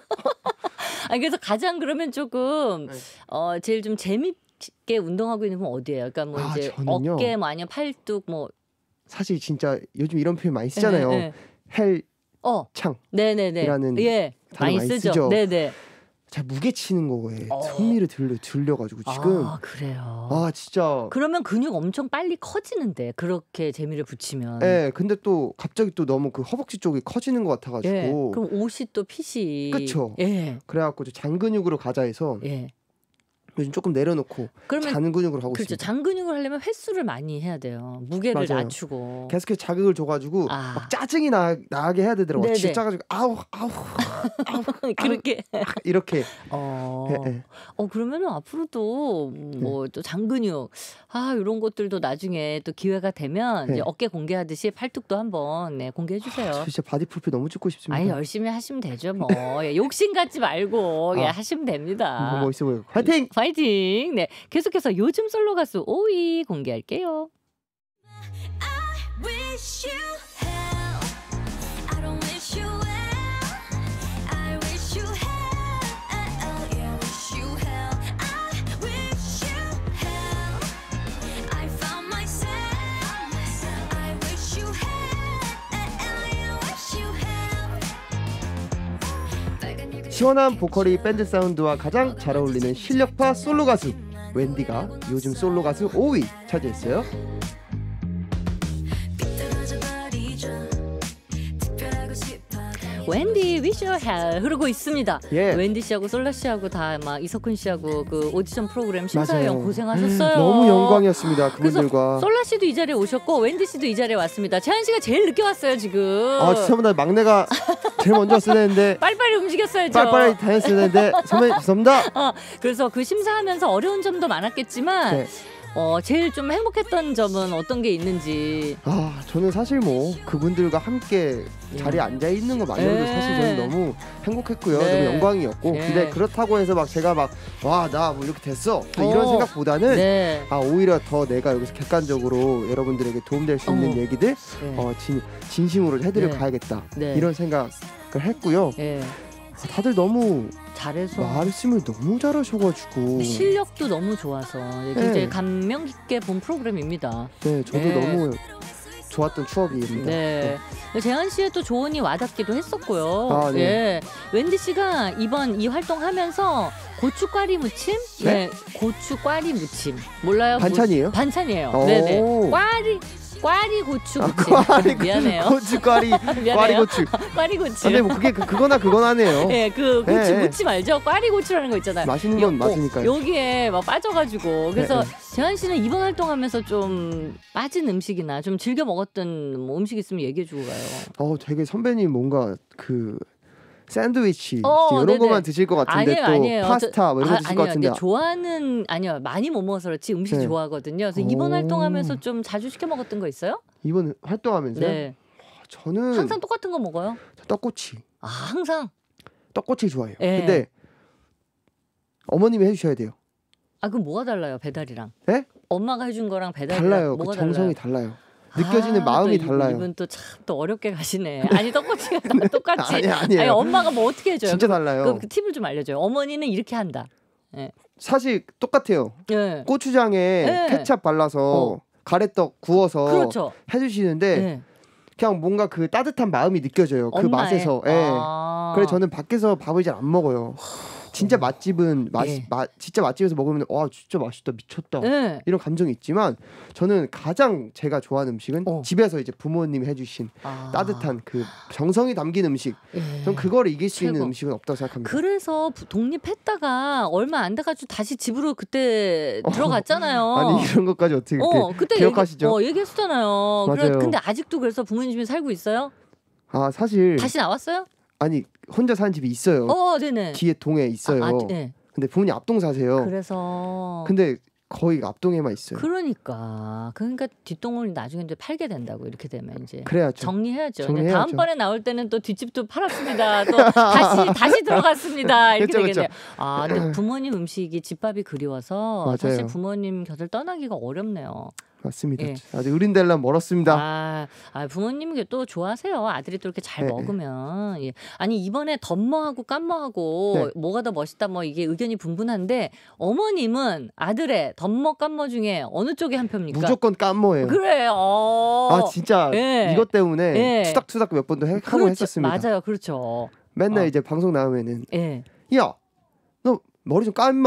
아 그래서 가장 그러면 조금 네. 어 제일 좀 재밌게 운동하고 있는 건 어디예요? 그러니까 뭐 아, 이제 저는요. 어깨 뭐 아니면 팔뚝 뭐 사실 진짜 요즘 이런 표현 많이 쓰잖아요. 네, 네. 헬창. 어, 네네네. 이라는 예, 단어 많이 많이 쓰죠. 쓰죠. 네네. 자 무게 치는 거에 어. 흥미를 들려 들려가지고 지금 아 그래요. 아 진짜. 그러면 근육 엄청 빨리 커지는데 그렇게 재미를 붙이면. 예. 근데 또 갑자기 또 너무 그 허벅지 쪽이 커지는 것 같아가지고. 예. 그럼 옷이 또 핏이. 그쵸. 예. 그래갖고 저 장근육으로 가자 해서 예. 요즘 조금 내려놓고 그러면 잔근육으로 하고 그렇죠. 있습니다. 장근육을 하려면 횟수를 많이 해야 돼요. 무게를 맞아요. 낮추고. 계속해서 자극을 줘가지고 아. 막 짜증이 나, 나게 해야 되더라고요. 네네. 진짜 짜가지고 아우 아우 그렇게. 이렇게. 어. 예, 예. 어 그러면은 앞으로도 뭐 또 장근육 아 이런 것들도 나중에 또 기회가 되면 네. 이제 어깨 공개하듯이 팔뚝도 한번 네, 공개해 주세요. 저 진짜 바디 풀피 너무 찍고 싶습니다. 아니 열심히 하시면 되죠 뭐 예, 욕심 갖지 말고 예, 아. 하시면 됩니다. 너무 멋있어 보여요. 화이팅! 파이팅. 네 계속해서 요즘 솔로 가수 오 위 공개할게요. Wish you hell. I don't wish you well. I wish you hell. Yeah, wish you hell. I wish you hell. I found myself. I wish you hell. Yeah, wish you hell. 시원한 보컬이 밴드 사운드와 가장 잘 어울리는 실력파 솔로 가수 웬디가 요즘 솔로 가수 오 위 차지했어요. 웬디 Wish You Hell 흐르고 있습니다. 예. 웬디 씨하고 솔라 씨하고 다 막 이석훈 씨하고 그 오디션 프로그램 심사위원 맞아요. 고생하셨어요. 너무 영광이었습니다. 그래서 그분들과. 솔라 씨도 이 자리에 오셨고 웬디 씨도 이 자리에 왔습니다. 재한 씨가 제일 늦게 왔어요 지금. 아 죄송합니다. 막내가 제일 먼저 왔어야 되는데 빨리빨리 움직였어야죠. 빨리빨리 다녔어야 되는데 선배님 죄송합니다. 어, 그래서 그 심사하면서 어려운 점도 많았겠지만 네. 어, 제일 좀 행복했던 점은 어떤 게 있는지. 아 저는 사실 뭐 그분들과 함께 자리에 앉아 있는 것만으로도 네. 사실 저는 너무 행복했고요. 네. 너무 영광이었고. 네. 근데 그렇다고 해서 막 제가 막 와 나 뭐 이렇게 됐어 또 이런 어. 생각보다는 네. 아 오히려 더 내가 여기서 객관적으로 여러분들에게 도움될 수 있는 어. 얘기들 네. 어, 진, 진심으로 해드려 네. 가야겠다 네. 이런 생각을 했고요. 네. 아, 다들 너무 잘해서 말씀을 너무 잘하셔가지고 실력도 너무 좋아서 네. 굉장히 감명 깊게 본 프로그램입니다. 네 저도 네. 너무 좋았던 추억입니다. 네. 재한 씨의 또 조언이 와닿기도 했었고요. 아, 네. 예. 웬디 씨가 이번 이 활동하면서 고추꽈리 무침? 네? 고추꽈리 무침. 몰라요? 반찬이에요? 뭐, 반찬이에요. 오. 네네. 꽈리 꽈리 고추 아, 무침. 꽈리, 미안해요. 고추 꽈리 미안해요. 꽈리 고추. 꽈리 고추. 근데 뭐 그게 그, 그거나 그건 하네요. 예, 그 고추 네, 네. 무침 알죠? 꽈리 고추라는 거 있잖아요. 맛있는 건 요- 맛이니까요. 여기에 막 빠져가지고 그래서 네, 재한 씨는 이번 활동하면서 좀 빠진 음식이나 좀 즐겨 먹었던 뭐 음식 있으면 얘기해주고 가요. 어 되게 선배님 뭔가 그 샌드위치 어, 이런 네네. 것만 드실 것 같은데 아니에요, 또 아니에요. 파스타 뭐 이런 거 아, 드실 것 아니요, 같은데 근데 좋아하는 아니요 많이 못 먹어서 그렇지 음식 네. 좋아하거든요. 그래서 이번 오. 활동하면서 좀 자주 시켜 먹었던 거 있어요? 이번 활동하면서요? 네, 저는 항상 똑같은 거 먹어요? 떡꼬치 아 항상. 떡꼬치 좋아해요. 네. 근데 어머님이 해주셔야 돼요. 아 그럼 뭐가 달라요 배달이랑? 네? 엄마가 해준 거랑 배달이랑 달라요. 그 뭐가 정성이 달라요? 달라요. 느껴지는 아, 마음이 또 이- 달라요. 이분 또 참 또 어렵게 가시네. 아니 떡꼬치가 다 똑같이. 아니 아니에요. 아니 엄마가 뭐 어떻게 해줘요? 진짜 달라요. 그럼 그 팁을 좀 알려줘요. 어머니는 이렇게 한다. 사실 똑같아요. 예. 고추장에 네. 케찹 발라서 어. 가래떡 구워서 그렇죠. 해주시는데 네. 그냥 뭔가 그 따뜻한 마음이 느껴져요. 그 엄마의. 맛에서. 예. 아. 그래서 저는 밖에서 밥을 잘 안 먹어요. 진짜 맛집은 맛, 예. 맛 진짜 맛집에서 먹으면 와 진짜 맛있다 미쳤다 네. 이런 감정이 있지만 저는 가장 제가 좋아하는 음식은 어. 집에서 이제 부모님이 해주신 아. 따뜻한 그 정성이 담긴 음식. 예. 전 그거를 이길 수 있는 최고. 음식은 없다고 생각합니다. 그래서 부- 독립했다가 얼마 안 돼가지고 다시 집으로 그때 들어갔잖아요. 아니 이런 것까지 어떻게 이렇게 어, 그때 기억하시죠? 얘기, 어, 얘기했었잖아요. 그래, 맞아요. 근데 아직도 그래서 부모님 집에 살고 있어요? 아 사실 다시 나왔어요? 아니 혼자 사는 집이 있어요. 어, 네네. 뒤에 동에 있어요. 아, 아, 네. 근데 부모님 앞동 사세요. 그래서 근데 거의 앞동에만 있어요. 그러니까 그러니까 뒷동을 나중에 이제 팔게 된다고 이렇게 되면 이제 그래야죠. 정리해야죠. 정리해야죠. 다음번에 나올 때는 또 뒷집도 팔았습니다. 또 다시 다시 들어갔습니다. 이렇게 그쵸, 되겠네요. 아, 근데 부모님 음식이 집밥이 그리워서 맞아요. 사실 부모님 곁을 떠나기가 어렵네요. 맞습니다. 예. 아직 의린델란 멀었습니다. 아, 아 부모님이 또 좋아하세요. 아들이 또 이렇게 잘 네. 먹으면. 예. 아니 이번에 덤머하고 깜머하고 네. 뭐가 더 멋있다 뭐 이게 의견이 분분한데 어머님은 아들의 덤머 깜머 중에 어느 쪽에 한 표입니까? 무조건 깜모예요. 그래. 어. 아 진짜 예. 이것 때문에 예. 투닥투닥 몇 번도 해, 하고 그렇죠. 했었습니다. 맞아요. 그렇죠. 맨날 어. 이제 방송 나오면은 예. 야 너 머리 좀 까 임마.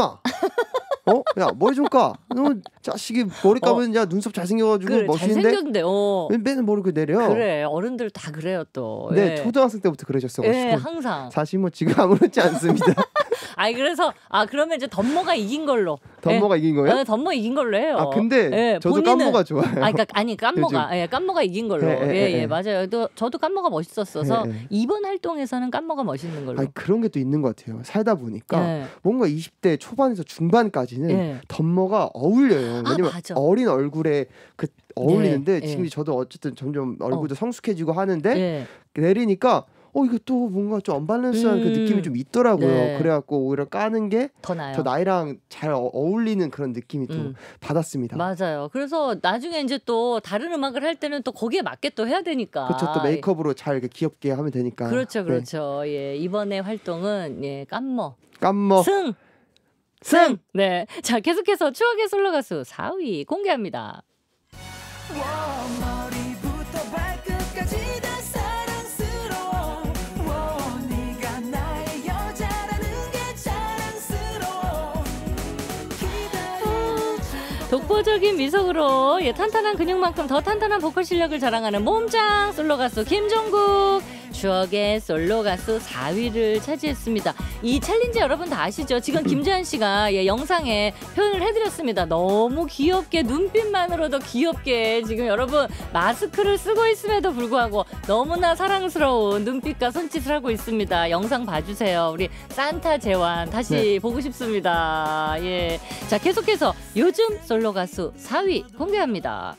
어? 야 머리 좀 까. 너 자식이 머리 까면 야 눈썹 잘생겨가지고 그래. 멋있는데 잘생겼는데. 어. 왜 맨날 머리 그 내려. 그래. 어른들 다 그래요, 또. 네 예. 초등학생 때부터 그러셨어가지고 예, 항상. 사실 뭐 지금 아무렇지 않습니다. 아니 그래서 아 그러면 이제 덤머가 이긴 걸로. 덤머가 이긴 거예요? 네, 덤머 이긴 걸로 해요. 아 근데 예, 저도 본인은- 깜모가 좋아요. 아, 그러니까 아니 깜모가 예, 깜모가 이긴 걸로. 예, 예, 예, 예, 예. 맞아요. 또 저도 깜모가 멋있었어서 예, 예. 이번 활동에서는 깜모가 멋있는 걸로. 아니 그런 게 또 있는 것 같아요. 살다 보니까 예. 뭔가 이십 대 초반에서 중반까지는 예. 덤머가 어울려요. 아, 왜냐면 맞아. 어린 얼굴에 그 어울리는데 네, 지금 예. 저도 어쨌든 점점 얼굴도 성숙해지고 하는데 예. 내리니까 어 이거 또 뭔가 좀 언밸런스한 그 음. 느낌이 좀 있더라고요. 네. 그래갖고 오히려 까는 게 저 더 나요. 나이랑 잘 어, 어울리는 그런 느낌이 또 음. 받았습니다. 맞아요. 그래서 나중에 이제 또 다른 음악을 할 때는 또 거기에 맞게 또 해야 되니까. 그렇죠. 또 메이크업으로 잘 이렇게 귀엽게 하면 되니까. 그렇죠, 네. 그렇죠. 예, 이번에 활동은 예, 깜모 깜머 승. 승. 네. 자, 계속해서 추억의 솔로 가수 사 위 공개합니다. 머리부터 발끝까지 다 사랑스러워 네가 나의 여자라 독보적인 미석으로 예, 탄탄한 근육만큼 더 탄탄한 보컬 실력을 자랑하는 몸짱 솔로 가수 김종국. 추억의 솔로 가수 사 위를 차지했습니다. 이 챌린지 여러분 다 아시죠? 지금 김재한 씨가 예, 영상에 표현을 해드렸습니다. 너무 귀엽게 눈빛만으로도 귀엽게 지금 여러분 마스크를 쓰고 있음에도 불구하고 너무나 사랑스러운 눈빛과 손짓을 하고 있습니다. 영상 봐주세요. 우리 산타 제완 다시 네. 보고 싶습니다. 예, 자 계속해서 요즘 솔로 가수 사 위 공개합니다.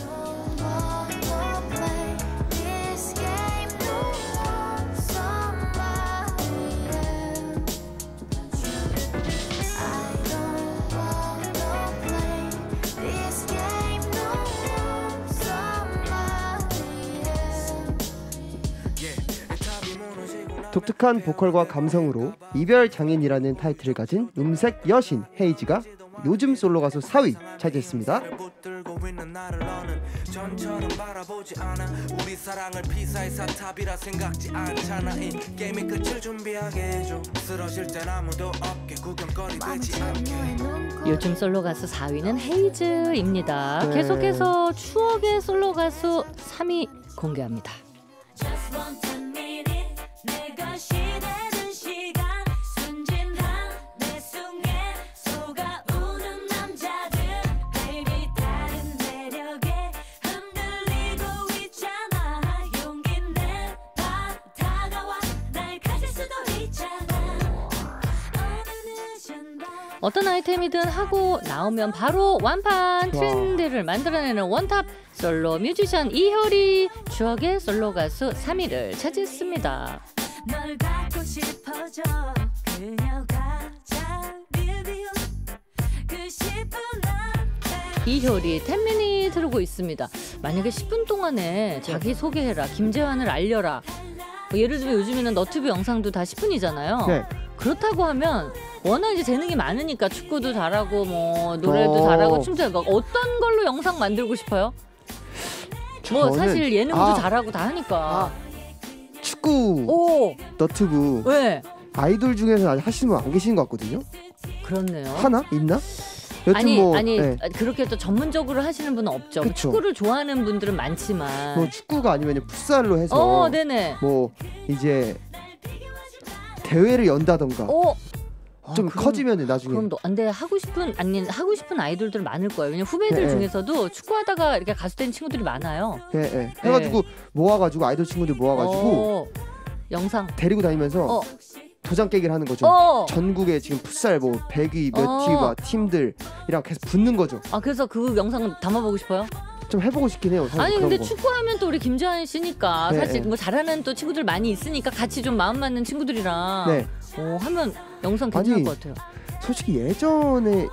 독특한 보컬과 감성으로 이별 장인이라는 타이틀을 가진 음색 여신 헤이즈가 요즘 솔로 가수 사 위 차지했습니다. 요즘 솔로 가수 사 위는 헤이즈입니다. 네. 계속해서 추억의 솔로 가수 삼 위 공개합니다. 어떤 아이템이든 하고 나오면 바로 완판 트렌드를 만들어내는 원탑 솔로 뮤지션 이효리. 추억의 솔로 가수 삼 위를 차지했습니다. 널 갖고 싶어져 그녀가 뮤비오 그 십 분 이효리 십 미닛 흐르고 있습니다. 만약에 십 분 동안에 자기 소개해라, 김재환을 알려라. 뭐 예를 들면 요즘에는 너튜브 영상도 다 십 분이잖아요. 네. 그렇다고 하면 워낙 이제 재능이 많으니까 축구도 잘하고 뭐 노래도 어. 잘하고 춤도 막 어떤 걸로 영상 만들고 싶어요? 뭐 저는- 사실 예능도 아. 잘하고 다 하니까. 아, 축구 오, 너튜브 왜? 아이돌 중에서 아직 하시는 분 안 계시는 것 같거든요. 그렇네요. 하나? 있나? 여튼 아니 뭐, 아니 네. 그렇게 또 전문적으로 하시는 분은 없죠. 그쵸. 축구를 좋아하는 분들은 많지만. 뭐 축구가 아니면 풋살로 해서 어, 네네. 뭐 이제 대회를 연다던가 오. 좀 아, 그럼- 커지면 나중에 그럼 너 근데 하고 싶은 아니 하고 싶은 아이돌들 많을 거예요. 왜냐면 후배들 네, 네. 중에서도 축구하다가 이렇게 가수 된 친구들이 많아요. 예, 예. 해가지고 모아가지고 아이돌 친구들 모아가지고 어, 영상. 데리고 다니면서 어. 도장 깨기를 하는 거죠. 어. 전국에 지금 풋살 뭐 백 위 몇 어. 위 막 팀들이랑 계속 붙는 거죠. 아 그래서 그 영상 담아보고 싶어요? 좀 해보고 싶긴 해요. 사실 아니 그런 근데 거. 축구하면 또 우리 김재환 씨니까 네, 사실 네. 뭐 잘하는 또 친구들 많이 있으니까 같이 좀 마음 맞는 친구들이랑 네. 어, 하면 영상 괜찮을 아니, 것 같아요. 솔직히 예전에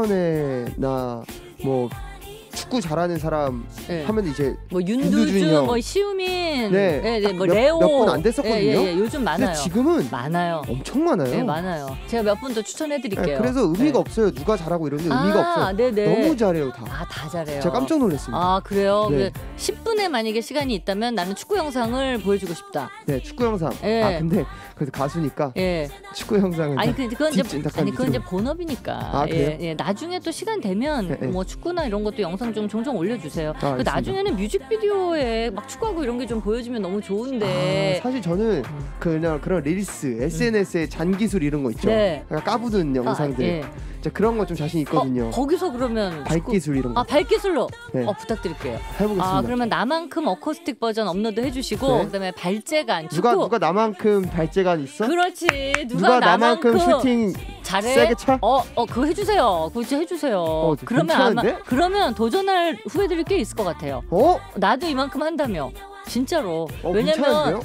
예전에 나 뭐 축구 잘하는 사람 네. 하면 이제 뭐 윤두준 윤두준, 형. 뭐 시우민, 네. 네, 네, 뭐 몇- 레오 몇 분 안 됐었거든요. 예, 예, 예, 요즘 많아요. 근데 지금은 많아요. 엄청 많아요. 네, 많아요. 제가 몇 분 더 추천해드릴게요. 네, 그래서 의미가 네. 없어요. 누가 잘하고 이런데 아, 의미가 없어요. 네네. 너무 잘해요 다. 아, 다 잘해요. 제가 깜짝 놀랐습니다. 아 그래요? 네. 그 십 분에 만약에 시간이 있다면 나는 축구 영상을 보여주고 싶다. 네, 축구 영상. 예. 아 근데 그래도 가수니까 예. 축구 영상을 아니 다 그 그건 이제 찐찐탁한 아니 그건 이제 위주로. 본업이니까. 아, 그래요? 예, 예. 나중에 또 시간 되면 예, 예. 뭐 축구나 이런 것도 영상 좀 종종 올려주세요. 그 알겠습니다. 나중에는 뮤직비디오에 막 축구하고 이런 게 좀 보여주면 너무 좋은데. 아, 사실 저는 그냥 그런 릴스, 에스엔에스의 잔기술 이런 거 있죠. 네. 약간 까부는 영상들. 아, 예. 진짜 그런 거 좀 자신 있거든요. 어, 거기서 그러면 축구- 발기술 이런 거 아 발기술로 네. 어 부탁드릴게요. 해보겠습니다. 아 그러면 나만큼 어쿠스틱 버전 업로드 해주시고 네. 그다음에 발재간 축구. 누가 누가 나만큼 발재간 있어? 그렇지. 누가, 누가 나만큼 슈팅 잘해? 세게 차? 어, 어 그거 해주세요. 그거 진짜 해주세요. 어, 그러면 괜찮은데? 아마 그러면 도전할 후배들이 꽤 있을 것 같아요. 어? 나도 이만큼 한다며. 진짜로. 어, 왜냐면 괜찮은데요?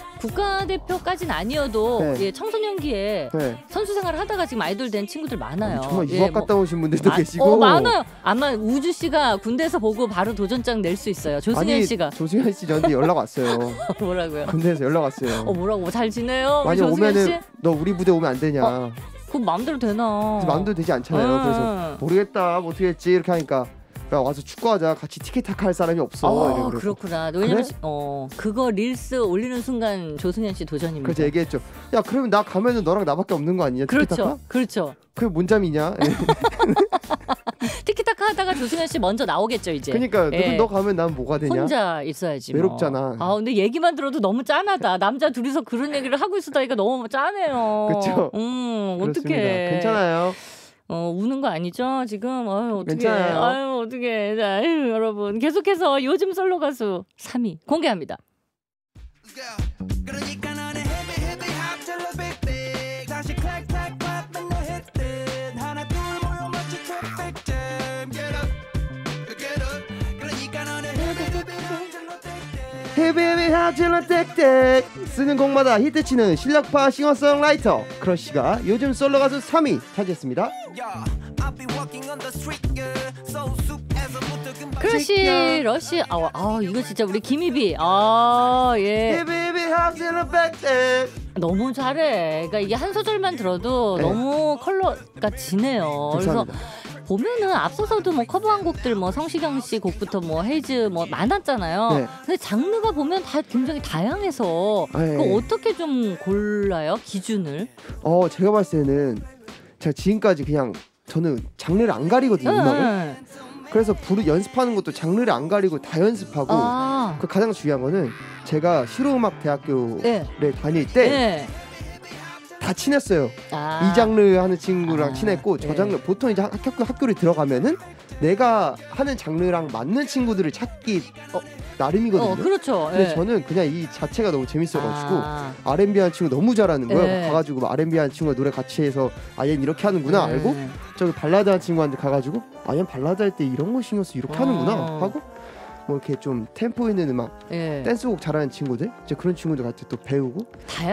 국가대표까지는 아니어도 네. 예, 청소년기에 네. 선수 생활 하다가 지금 아이돌 된 친구들 많아요. 정말 예, 유학 뭐 갔다 오신 분들도 마- 계시고. 어, 많아요. 아마 우주 씨가 군대에서 보고 바로 도전장 낼 수 있어요. 조승현 아니, 씨가 조승현 씨 저한테 연락 왔어요. 뭐라고요? 군대에서 연락 왔어요. 어 뭐라고 잘 지내요? 우리 만약 조승현 씨? 오면은 너 우리 부대 오면 안 되냐? 그거 마음대로 되나? 마음대로 되지 않잖아요. 음. 그래서 모르겠다, 뭐 어떻게 했지 이렇게 하니까 야 와서 축구하자 같이 티켓타카 할 사람이 없어. 어, 이러고 그렇구나. 왜냐면 그래? 시- 어 그거 릴스 올리는 순간 조승현 씨 도전입니다. 그래서 얘기했죠. 야 그러면 나 가면은 너랑 나밖에 없는 거 아니냐? 그렇죠, 티켓타카? 그렇죠. 그게 뭔 잠이냐? 티키타카 하다가 조승현 씨 먼저 나오겠죠 이제. 그러니까 예. 너 가면 난 뭐가 되냐? 혼자 있어야지. 외롭잖아. 뭐. 아 근데 얘기만 들어도 너무 짠하다. 남자 둘이서 그런 얘기를 하고 있었다니까 너무 짠해요. 그쵸? 음 그렇습니다. 어떡해. 괜찮아요. 어 우는 거 아니죠 지금? 아유 어떡해. 괜찮아요. 아유 어떡해. 자, 아유, 여러분 계속해서 요즘 솔로 가수 삼 위 공개합니다. 그러니까 나는 헤비 헤비 합질러 빅빅 다시 클릭 클릭 클릭 맨날 히트 하나 둘 모여 마치 트래픽 잼 Get up get up 그러니까 나는 헤비 헤비 합질러 빅빅 헤비헤비 하질러 땡땡 쓰는 곡마다 히트치는 실력파 싱어송라이터 크러쉬가 요즘 솔로 가수 삼 위 차지했습니다. Yeah, I'll be walking on the street, yeah. So 숲에서부터 금방 크러쉬 러쉬 아, 아 이거 진짜 우리 김희비 아예 헤비헤비 하질러 땡땡 너무 잘해. 그러니까 이게 한 소절만 들어도 네. 너무 컬러가 진해요. 그래서 감사합니다. 보면은 앞서서도 뭐 커버한 곡들 뭐 성시경 씨 곡부터 뭐 헤이즈 뭐 많았잖아요. 네. 근데 장르가 보면 다 굉장히 다양해서 네. 그 어떻게 좀 골라요 기준을? 어 제가 봤을 때는 제가 지금까지 그냥 저는 장르를 안 가리거든요. 음악을. 네. 그래서 부르 연습하는 것도 장르를 안 가리고 다 연습하고 아, 그 가장 중요한 거는 제가 실용음악대학교에 네. 다닐 때 다 네. 친했어요. 아. 이 장르 하는 친구랑 아, 친했고 저 네. 장르 보통 이제 학교 학교를 들어가면은 내가 하는 장르랑 맞는 친구들을 찾기 어, 나름이거든요. 어, 그렇죠. 근데 예. 저는 그냥 이 자체가 너무 재밌어가지고 아, 알앤비 하는 친구 너무 잘하는 거예요. 네. 가가지고 막 알앤비 하는 친구가 노래 같이 해서 아 얘는 이렇게 하는구나 네. 알고 저기 발라드 하는 친구한테 가가지고 아 얘는 발라드 할 때 이런 거 신경 써 이렇게 어. 하는구나 하고 뭐 이렇게 좀 템포 있는 음악 예. 댄스곡 잘하는 친구들 이제 그런 친구들 같이 또 배우고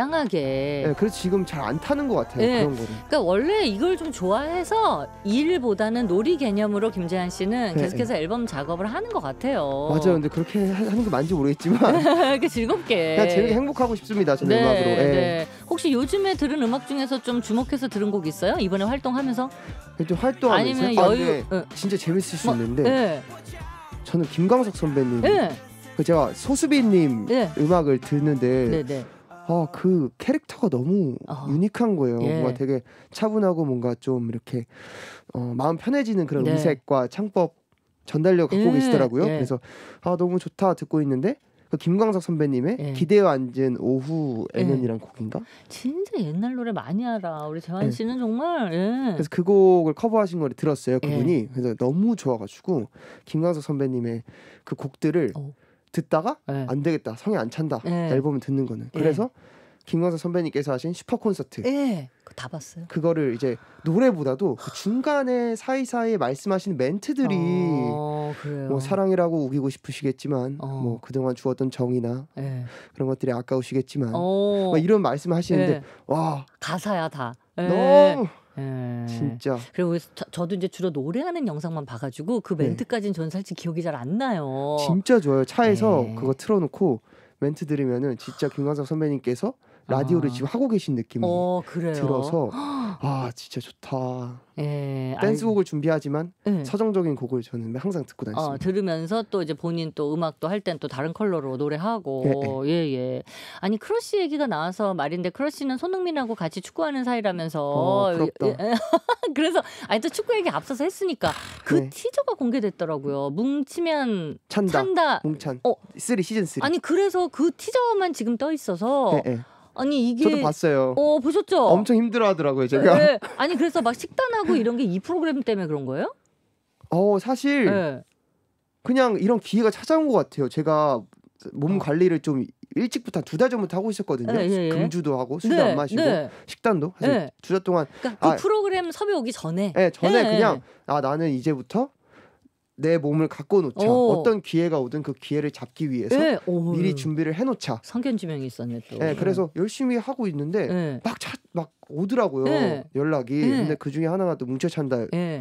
다양하게. 네, 그래서 지금 잘 안 타는 것 같아요. 네. 그런 거를. 그러니까 원래 이걸 좀 좋아해서 일보다는 놀이 개념으로 김재한 씨는 네, 계속해서 앨범 작업을 하는 것 같아요. 맞아요. 근데 그렇게 하- 하는 게 맞는지 모르겠지만 이렇게 즐겁게. 그냥 재밌게 행복하고 싶습니다. 저는 네, 음악으로. 예. 네. 혹시 요즘에 들은 음악 중에서 좀 주목해서 들은 곡 있어요? 이번에 활동하면서? 좀 활동하면서 아니면 아, 여유? 네. 응. 진짜 재밌을 수 뭐, 있는데 네, 저는 김광석 선배님 네, 그 제가 소수빈님 네, 음악을 듣는데 네, 네. 아 그 캐릭터가 너무 어. 유니크한 거예요. 예. 뭔가 되게 차분하고 뭔가 좀 이렇게 어, 마음 편해지는 그런 네. 음색과 창법 전달력 갖고 예, 계시더라고요. 예. 그래서 아 너무 좋다 듣고 있는데 그 김광석 선배님의 예. 기대어 앉은 오후에는이란 곡인가? 진짜 옛날 노래 많이 알아. 우리 재환 네. 씨는 정말. 예. 그래서 그 곡을 커버하신 걸 들었어요. 예. 그분이 그래서 너무 좋아가지고 김광석 선배님의 그 곡들을 어. 듣다가 예. 안 되겠다 성에 안 찬다 예. 앨범을 듣는 거는 예. 그래서 김광석 선배님께서 하신 슈퍼 콘서트 예. 그거 다 봤어요. 그거를 이제 노래보다도 그 중간에 사이사이에 말씀하시는 멘트들이 어, 그래요. 뭐 사랑이라고 우기고 싶으시겠지만 어. 뭐 그동안 주었던 정이나 예. 그런 것들이 아까우시겠지만 어. 막 이런 말씀 하시는데 예. 와 가사야 다. 예. 너무 예. 진짜 그리고 저, 저도 이제 주로 노래하는 영상만 봐가지고 그 네. 멘트까지는 저는 사실 기억이 잘 안 나요. 진짜 좋아요. 차에서 네. 그거 틀어놓고 멘트 들으면은 진짜 김광석 선배님께서 라디오를 아. 지금 하고 계신 느낌이 어 그래요. 들어서 아 진짜 좋다. 예. 댄스곡을 준비하지만 아니, 예. 서정적인 곡을 저는 항상 듣고 다녔습니다. 어, 들으면서 또 이제 본인 또 음악도 할 땐 또 다른 컬러로 노래하고 예예. 예. 아니 크러쉬 얘기가 나와서 말인데 크러쉬는 손흥민하고 같이 축구하는 사이라면서 어, 부럽다. 예, 예. 그래서 아니 또 축구 얘기 앞서서 했으니까 그 네. 티저가 공개됐더라고요. 뭉치면 찬다. 찬다. 몽찬. 어. 쓰리 시즌 쓰리. 아니 그래서 그 티저만 지금 떠 있어서 네, 네. 아니 이게 저도 봤어요. 어 보셨죠? 엄청 힘들어하더라고요 제가. 예. 아니 그래서 막 식단하고 이런 게 이 프로그램 때문에 그런 거예요? 어 사실 예. 그냥 이런 기회가 찾아온 것 같아요. 제가 몸 어. 관리를 좀 일찍부터 두 달 전부터 하고 있었거든요. 예, 예, 예. 금주도 하고 술도 네, 안 마시고 네. 식단도 사실 네. 두 달 동안 그러니까 그 아. 프로그램 섭외 오기 전에. 예, 전에 예, 그냥 아 나는 이제부터 내 몸을 갖고 놓자. 오. 어떤 기회가 오든 그 기회를 잡기 위해서 예. 오. 미리 준비를 해놓자. 성견지명이 있었네 또. 예, 그래서 열심히 하고 있는데 예. 막 차, 막 오더라고요 네. 연락이. 네. 근데 그 중에 하나가 또 뭉쳐찬다가 예.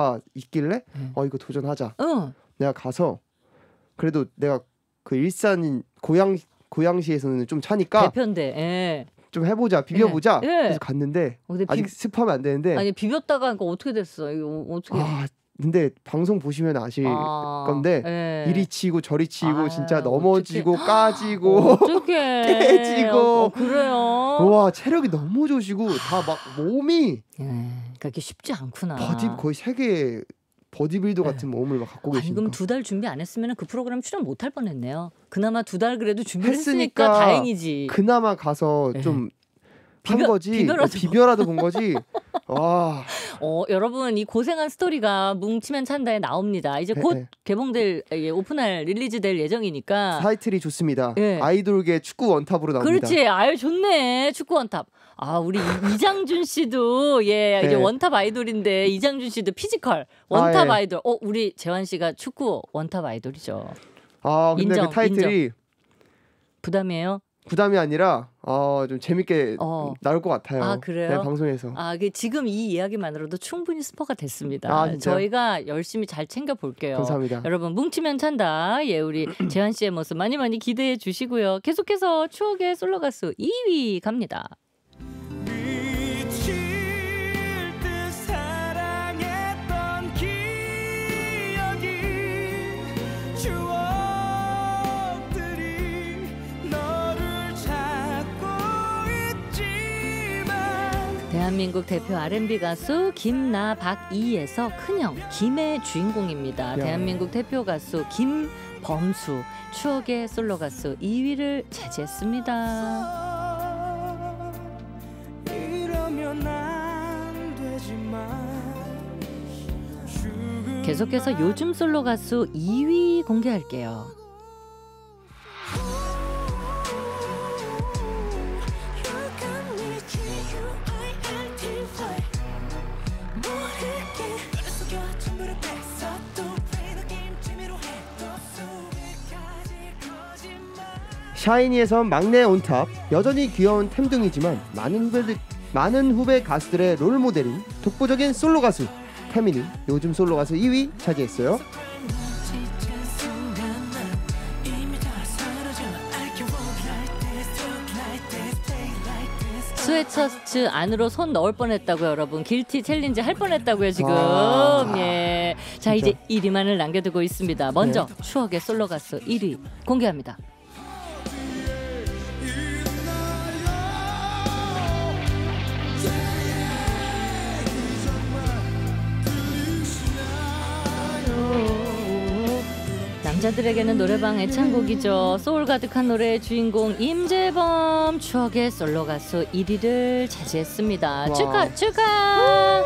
있길래 예. 어 이거 도전하자. 어. 내가 가서 그래도 내가 그 일산 고양 고양시에서는 좀 차니까 대편대. 예. 좀 해보자 비벼보자. 예. 그래서 갔는데 어, 근데 비, 아직 습하면 안 되는데 아니 비볐다가 그러니까 어떻게 됐어? 이거 어떻게? 아 근데 방송 보시면 아실 아, 건데 네. 이리 치고 저리 치고 아유, 진짜 넘어지고 어떡해. 까지고 어떡해. 깨지고. 어, 어, 그래요. 와 체력이 너무 좋으시고 다 막 몸이 예, 그러니까 이게 쉽지 않구나. 버디 거의 세계 버디빌더 같은 몸을 막 갖고 아니, 계시니까 그럼 두 달 준비 안 했으면 그 프로그램 출연 못 할 뻔했네요. 그나마 두 달 그래도 준비를 했으니까, 했으니까 다행이지. 그나마 가서 네. 좀 한 비벼- 거지 비벼라도 비벼라도 본 거지. 와 어, 여러분 이 고생한 스토리가 뭉치면 찬다에 나옵니다. 이제 곧 네. 개봉될 예, 오픈할 릴리즈될 예정이니까. 타이틀이 좋습니다. 예. 아이돌계 축구 원탑으로 나옵니다. 그렇지. 아유 좋네. 축구 원탑. 아 우리 이- 이장준 씨도 예 이제 네. 원탑 아이돌인데 이장준 씨도 피지컬 원탑 아, 예. 아이돌. 어 우리 재환 씨가 축구 원탑 아이돌이죠. 아 근데 인정, 그 타이틀이 부담이에요? 부담이 아니라 어, 좀 재밌게 어. 나올 것 같아요. 아, 그래요? 네, 방송에서. 아, 그 지금 이 이야기만으로도 충분히 스포가 됐습니다. 아, 진짜요? 저희가 열심히 잘 챙겨 볼게요. 감사합니다. 여러분 뭉치면 찬다. 예, 우리 재환 씨의 모습 많이 많이 기대해 주시고요. 계속해서 추억의 솔로 가수 이 위 갑니다. 미칠 듯 사랑했던 기억이 추억들이 너를 찾고 있지만 대한민국 대표 알앤비 가수 김나 박이에서 큰형 김의 주인공입니다. 야. 대한민국 대표 가수 김범수 추억의 솔로 가수 이 위를 차지했습니다. 이러면 안 되지만 죽음 계속해서 요즘 솔로 가수 이 위 공개할게요. 샤이니에선 막내 온탑 여전히 귀여운 템둥이지만 많은 후배들 많은 후배 가수들의 롤 모델인 독보적인 솔로 가수 태민이 요즘 솔로 가수 이 위 차지했어요. 스웨처츠 안으로 손 넣을 뻔했다고요, 여러분. 길티 챌린지 할 뻔했다고요, 지금. 와. 예. 자, 진짜. 이제 일 위만을 남겨두고 있습니다. 먼저 네. 추억의 솔로 가수 일 위 공개합니다. 남자들에게는 노래방 애창곡이죠. 소울 가득한 노래의 주인공 임재범 추억의 솔로 가수 일 위를 차지했습니다. 와. 축하 축하.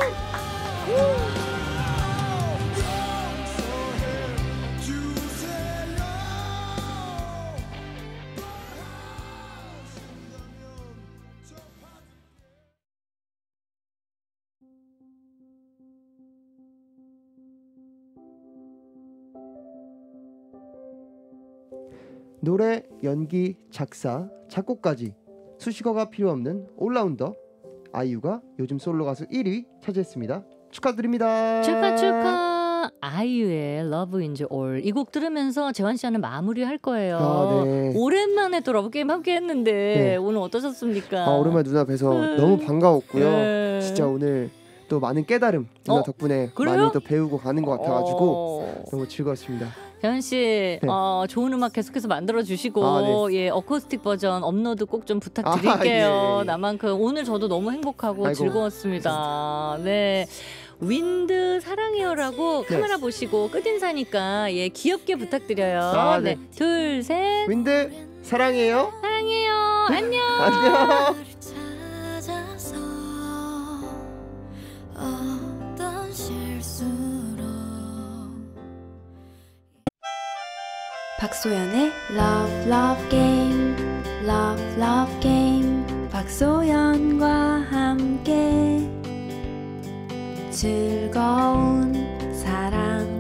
노래, 연기, 작사, 작곡까지 수식어가 필요 없는 올라운더 아이유가 요즘 솔로 가수 일 위 차지했습니다. 축하드립니다. 축하 축하. 아이유의 Love in the All 이 곡 들으면서 재환 씨와는 마무리할 거예요. 아, 네. 오랜만에 또 러브 게임 함께 했는데 네. 오늘 어떠셨습니까? 아, 오랜만에 누나 뵈서 음. 너무 반가웠고요. 네. 진짜 오늘 또 많은 깨달음 누나 어? 덕분에 그래요? 많이 또 배우고 가는 것 같아가지고 어. 너무 즐거웠습니다. 재환 씨, 네. 어, 좋은 음악 계속해서 만들어 주시고 아, 예 어쿠스틱 버전 업로드 꼭 좀 부탁드릴게요. 아, 예, 예. 나만큼 오늘 저도 너무 행복하고 아이고, 즐거웠습니다. 네. 윈드 사랑해요라고 네. 카메라 보시고 끝인사니까 예 귀엽게 부탁드려요. 아, 네. 네. 둘, 셋. 윈드 사랑해요. 사랑해요. 안녕. 안녕. 찾아서 어떤 실수로 박소연의 Love Love Game Love Love Game 박소연과 함께 즐거운 사랑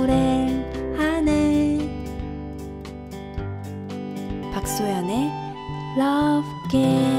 노래하네 박소연의 Love Game